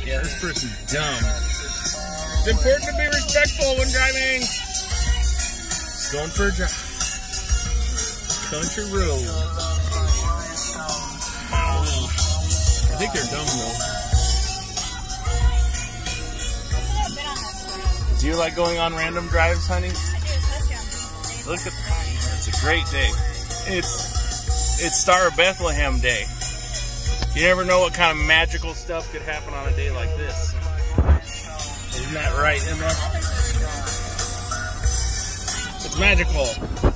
Yeah, this person's dumb. It's important to be respectful when driving. Just going for a drive. Country road. I think they're dumb though. Do you like going on random drives, honey? Look at it's a great day. It's Star of Bethlehem Day. You never know what kind of magical stuff could happen on a day like this. Isn't that right, Emma? It's magical.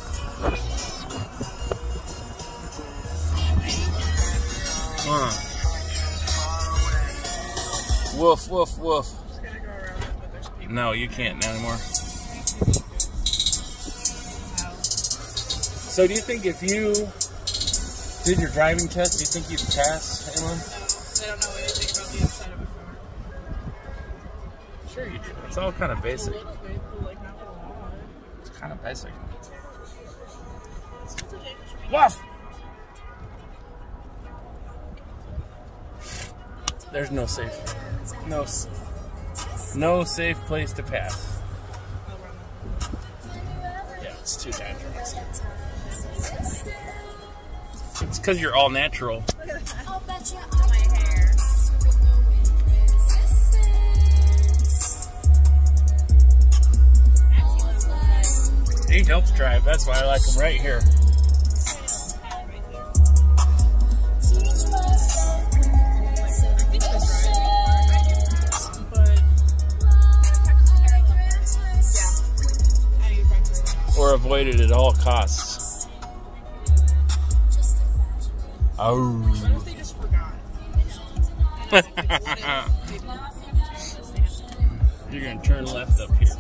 Woof, woof, woof. No, you can't anymore. So do you think if you did your driving test, do you think you'd pass, Emma? I don't know anything about the inside of a car. Sure you do. It's all kind of basic. A little bit, but like not a lot. It's kind of basic. Woof! There's no safe. No safe place to pass. Yeah, it's too dangerous. It's because you're all natural. My hair. He helps drive. That's why I like him right here. Or avoid it at all costs. Oh. What if they just forgot? You're gonna turn left up here.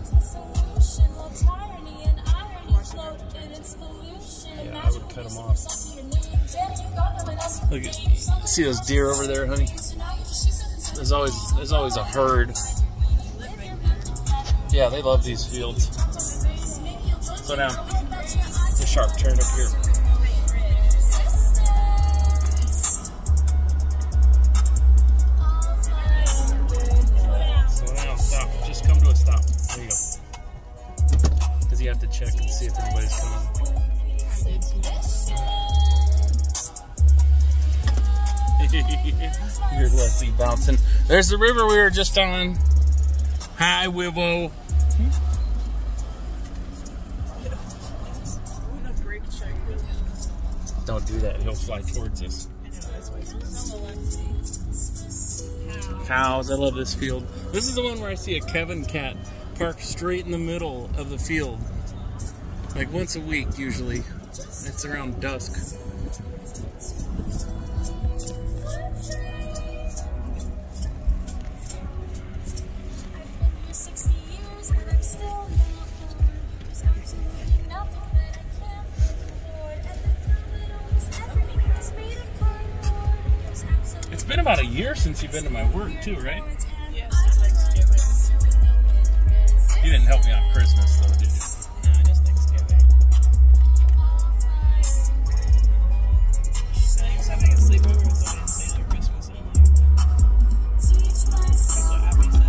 Yeah, I would cut them off. Look at, see those deer over there, honey? There's always a herd. Yeah, they love these fields. Slow down. A sharp turn up here. Slow down, stop. Just come to a stop. There you go. Because you have to check and see if anybody's coming. Here's Leslie bouncing. There's the river we were just on. Hi, Wivo. Don't do that. He'll fly towards us. Cows. I love this field. This is the one where I see a Kevin cat parked straight in the middle of the field. Like once a week, usually. It's around dusk. It's been about a year since you've been to my work too, right? Yes, Thanksgiving. You didn't help me on Christmas though, did you? No, just Thanksgiving. I was having a sleepover, so I didn't stay there Christmas only. That's what Abby said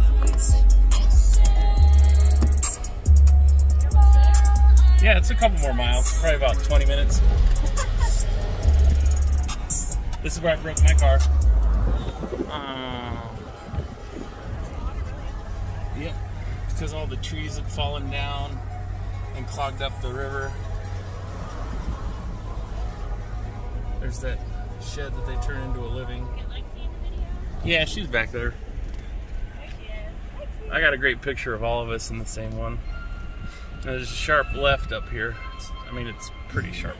at least. Yeah, it's a couple more miles, probably about 20 minutes. This is where I broke my car. Yep, because all the trees had fallen down and clogged up the river. There's that shed that they turn into a living. Yeah, she's back there. I got a great picture of all of us in the same one. There's a sharp left up here. I mean, it's pretty sharp.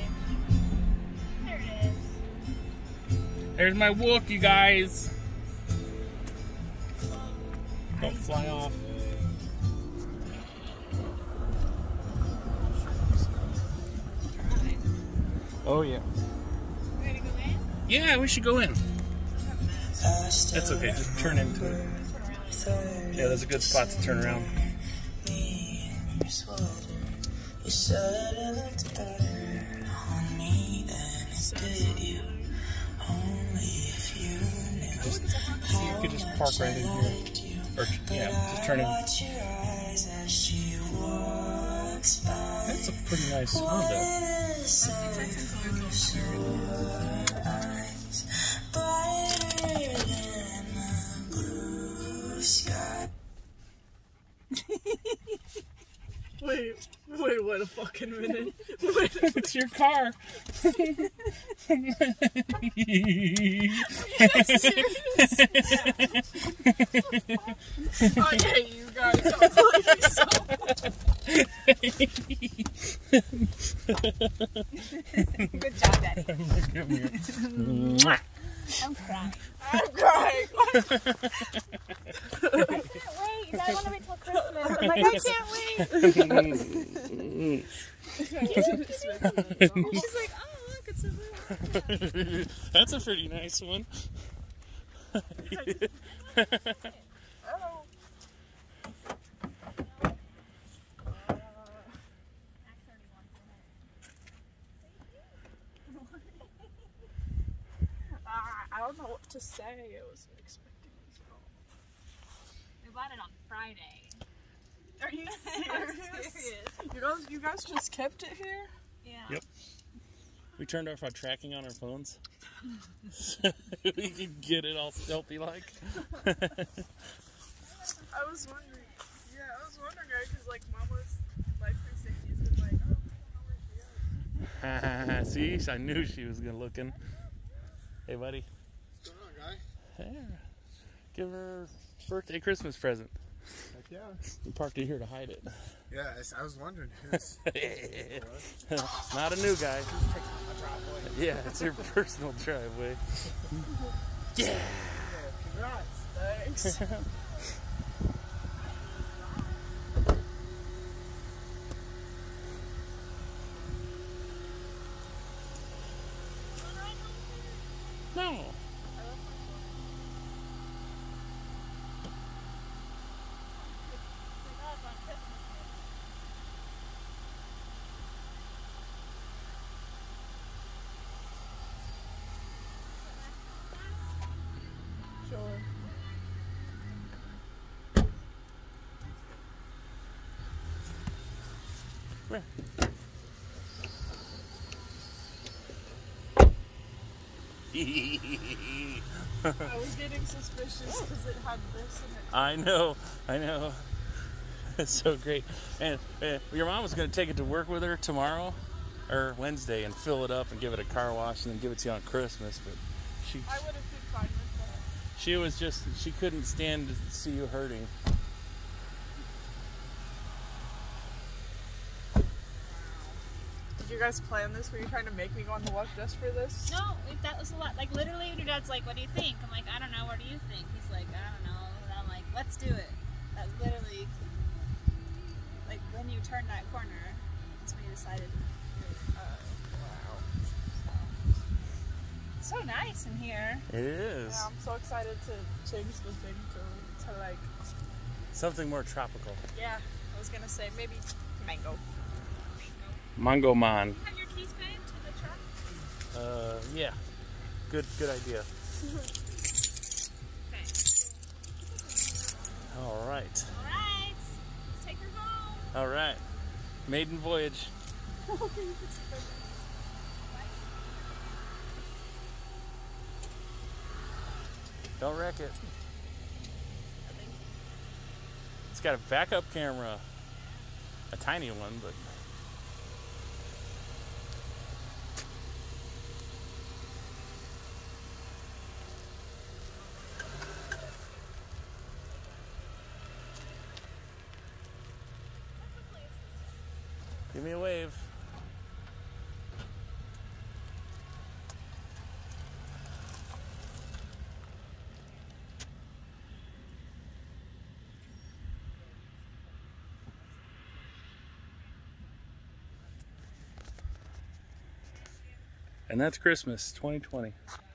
There's my Wook, you guys. Don't fly off. Oh, yeah. Ready to go in? Yeah, we should go in. That's okay, just turn into it. Yeah, that's a good spot to turn around. You could just park right in here. Or, yeah, just turn in. That's a pretty nice Honda. Wait, wait a fucking minute. It's your car. Oh yeah, you guys don't believe me so. Good job, Daddy. Come here. Mwah. I'm crying. I'm crying. I can't wait. I want to wait till Christmas. I'm like, I can't wait. She's like, oh, look, it's a blue. That's a pretty nice one. Oh. I don't know what to say. I wasn't expecting this at all. We bought it on Friday. Are you I'm serious? serious. You guys just kept it here? Yeah. Yep. We turned off our tracking on our phones. So we could get it all stealthy like. I was wondering. Yeah, I was wondering, because like Mama's Life 360 has been like, oh, I don't know where she is. See, I knew she was gonna looking. Hey, buddy. What's going on, guy? Hey, give her birthday Christmas present. Heck yeah. We parked it here to hide it. Yeah, I was wondering. Who's Not a new guy. Yeah, it's your personal driveway. Yeah. Congrats. Thanks. No. Sure. Where? I was getting suspicious because it had this in it. I know. It's so great. And your mom was going to take it to work with her tomorrow or Wednesday and fill it up and give it a car wash and then give it to you on Christmas. But I would have been fine with she couldn't stand to see you hurting. that. Did you guys plan this? Were you trying to make me go on the walk just for this? No, that was a lot. Like, literally, your dad's like, what do you think? I'm like, I don't know. What do you think? He's like, I don't know. And I'm like, let's do it. That literally, like, when you turned that corner, that's when you decided. Wow. It's so nice in here. It is. Yeah, I'm so excited to change the thing to like, Something more tropical. yeah, I was gonna say maybe mango. Mango Man. Have your keys paid to the truck? Yeah. Good idea. Okay. All right. All right. Let's take her home. All right. Maiden voyage. Don't wreck it. It's got a backup camera. A tiny one, but... Give me a wave. And that's Christmas 2020.